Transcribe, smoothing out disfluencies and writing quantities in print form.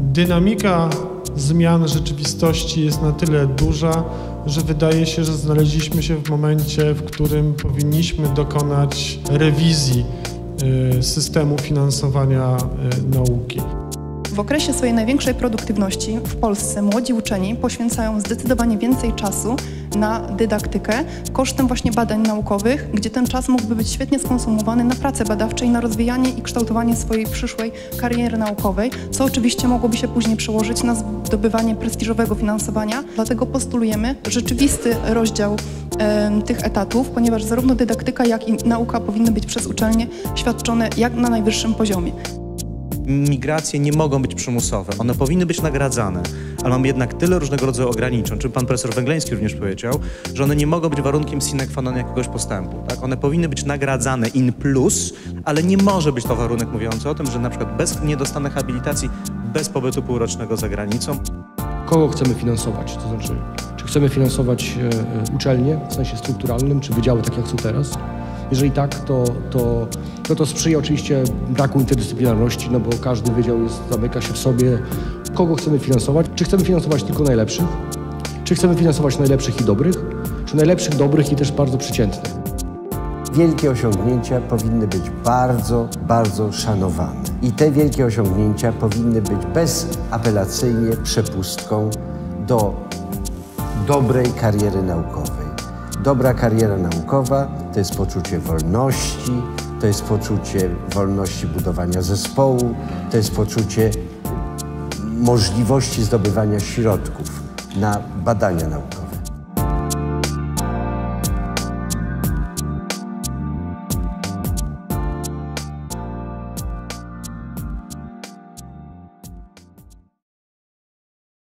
Dynamika zmian rzeczywistości jest na tyle duża, że wydaje się, że znaleźliśmy się w momencie, w którym powinniśmy dokonać rewizji systemu finansowania nauki. W okresie swojej największej produktywności w Polsce młodzi uczeni poświęcają zdecydowanie więcej czasu na dydaktykę kosztem właśnie badań naukowych, gdzie ten czas mógłby być świetnie skonsumowany na prace badawcze i na rozwijanie i kształtowanie swojej przyszłej kariery naukowej, co oczywiście mogłoby się później przełożyć na zdobywanie prestiżowego finansowania. Dlatego postulujemy rzeczywisty rozdział tych etatów, ponieważ zarówno dydaktyka, jak i nauka powinny być przez uczelnie świadczone jak na najwyższym poziomie. Migracje nie mogą być przymusowe, one powinny być nagradzane, ale mamy jednak tyle różnego rodzaju ograniczeń, o czym pan profesor Węgleński również powiedział, że one nie mogą być warunkiem sine qua non jakiegoś postępu. Tak? One powinny być nagradzane in plus, ale nie może być to warunek mówiący o tym, że na przykład nie dostanę habilitacji bez pobytu półrocznego za granicą. Kogo chcemy finansować? To znaczy, czy chcemy finansować uczelnie w sensie strukturalnym, czy wydziały tak jak są teraz? Jeżeli tak, to sprzyja oczywiście braku interdyscyplinarności, no bo każdy wydział zamyka się w sobie. Kogo chcemy finansować? Czy chcemy finansować tylko najlepszych? Czy chcemy finansować najlepszych i dobrych? Czy najlepszych, dobrych i też bardzo przeciętnych? Wielkie osiągnięcia powinny być bardzo, bardzo szanowane. I te wielkie osiągnięcia powinny być bezapelacyjnie przepustką do dobrej kariery naukowej. Dobra kariera naukowa to jest poczucie wolności, to jest poczucie wolności budowania zespołu, to jest poczucie możliwości zdobywania środków na badania naukowe.